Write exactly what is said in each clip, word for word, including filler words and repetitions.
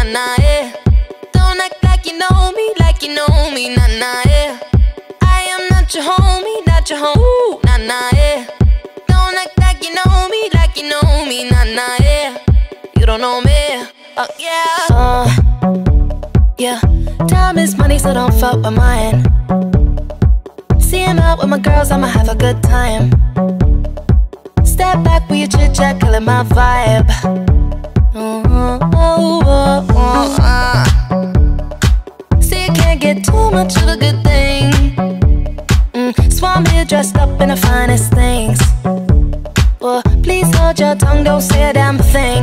nah, yeah. Don't act like you know me, like you know me, nah, nah, yeah. I am not your homie, not your home, nah, nah, yeah. Don't act like you know me, like you know me, nah, nah, yeah. You don't know me, oh yeah. Uh, yeah, time is money, so don't fuck with mine. See him out with my girls, I'ma have a good time. Step back with your chit chat, killing my vibe. Oh, oh, oh, oh, uh. See, you can't get too much of a good thing. mm, So I'm here dressed up in the finest things. Well, please hold your tongue, don't say a damn thing.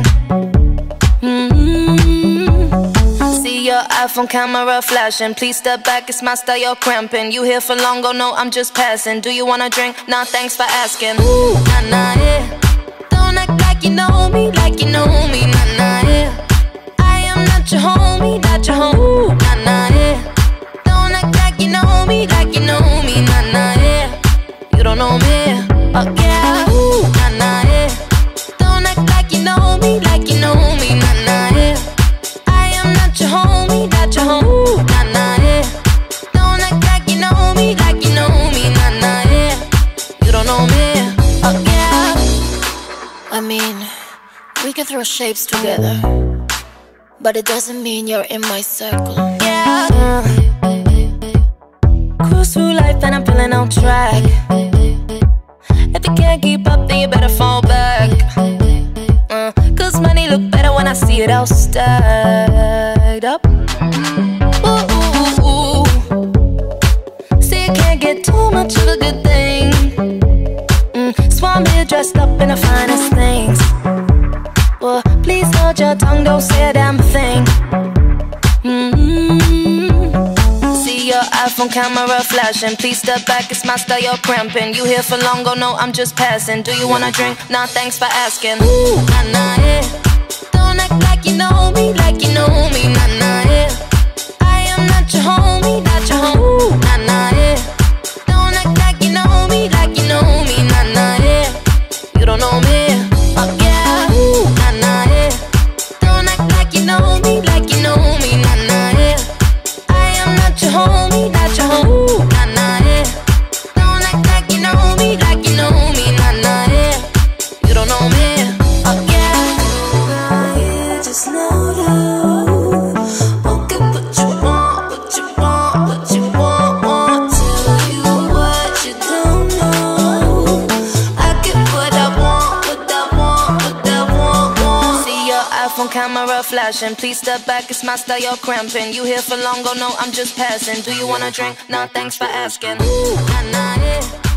mm-hmm. See your iPhone camera flashing. Please step back, it's my style, you're cramping. You here for long, go no, I'm just passing. Do you wanna drink? Nah, thanks for asking. Ooh, nah, nah, yeah. Don't act like you know me, like you know me, nah, nah, yeah. I am not your homie, not your home, nah, nah, yeah. Don't act like you know me, like you know me, nah, nah, yeah. You don't know me, oh yeah. Ooh, nah, nah, yeah. Don't act like you know me, like you know me, nah, nah, yeah. I am not your homie, not your home, nah, nah, yeah. Don't act like you know me, like you know me, nah, nah, yeah. You don't know me, oh yeah. I mean, we can throw shapes together, but it doesn't mean you're in my circle. Yeah. Uh, cruise through life and I'm feeling on track. If you can't keep up, then you better fall back. uh, Cause money look better when I see it all stacked up. Ooh, ooh, ooh, ooh. See, you can't get too much of a good thing. mm, So I'm here dressed up in the finest things. Well, please hold your tongue, don't say a damn thing. mm-hmm. See your iPhone camera flashing. Please step back, it's my style, you're cramping. You here for long, go no, I'm just passing. Do you wanna drink? Nah, thanks for asking. Ooh, nah, nah, yeah. Don't act like you know me, like you know me, nah, nah, yeah. I am not your homie, not your home, nah, nah, yeah. Don't act like you know me, like you know me, nah, nah, yeah. You don't know me, oh yeah. Ooh, nah, nah, yeah. Don't act like you know me, like you know me, nah, nah, yeah. I am not your homie, not your home, nah, nah, yeah. Don't act like you know me, like you know me, nah, nah, yeah. You don't know me, oh yeah. I just know you won't get what you want, what you want, what you want, want. Tell you what you don't know. I get what I want, what I want, what I want, want. See your iPhone camera flashing. Please step back, it's my style, you're cramping. You here for long, go no, I'm just passing. Do you wanna drink? Nah, thanks for asking. Ooh, nah, nah, yeah.